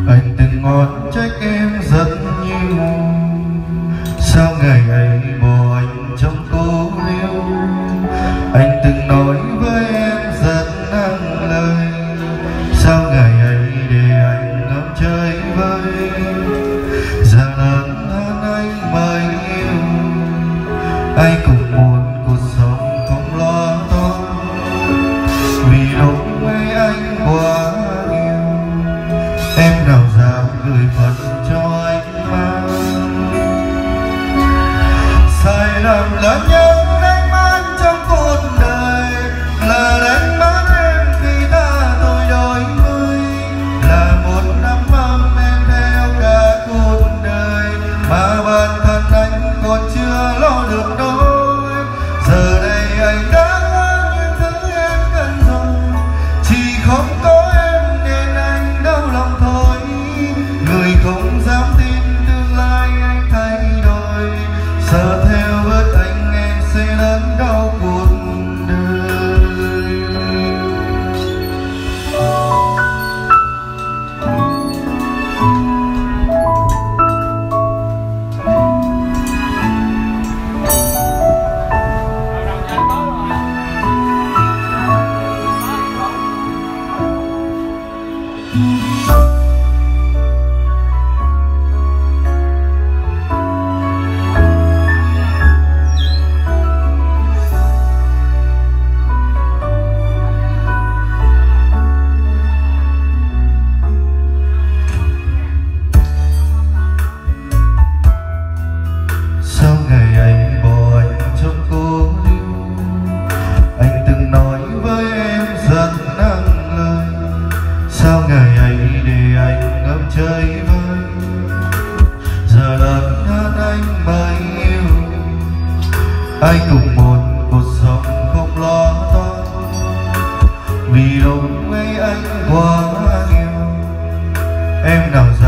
Anh từng ngón trách em rất nhiều, sao ngày ấy bỏ anh trong cô liêu. Anh từng nói với em rất nặng lời, sao ngày ấy để anh ngắm chơi vơi. Giờ lớn hơn anh mới yêu, anh cũng muốn cuộc sống không lo toan, vì lúc ấy anh quá yêu. Em nào dám gửi phận cho anh mang sai lầm lớn nhất đánh mất trong cuộc đời là đánh mất em khi ta tôi đổi mới. Là một năm mong em theo cả cuộc đời mà bản thân anh còn chưa lo được đôi. Giờ đây anh đã có những thứ em cần rồi, chỉ không có em nên anh đau lòng thôi. Người không dám tin tương lai anh thay đổi, sợ theo bước anh em sẽ lớn đau cuộc đời. Sao ngày ấy bỏ anh trong cô liêu, anh từng nói với em rất nặng lời, sao ngày ấy để anh ngắm chơi vơi. Giờ lớn hơn anh mới yêu, anh cũng muốn cuộc sống không lo toan, vì lúc ấy anh quá yêu. Em nào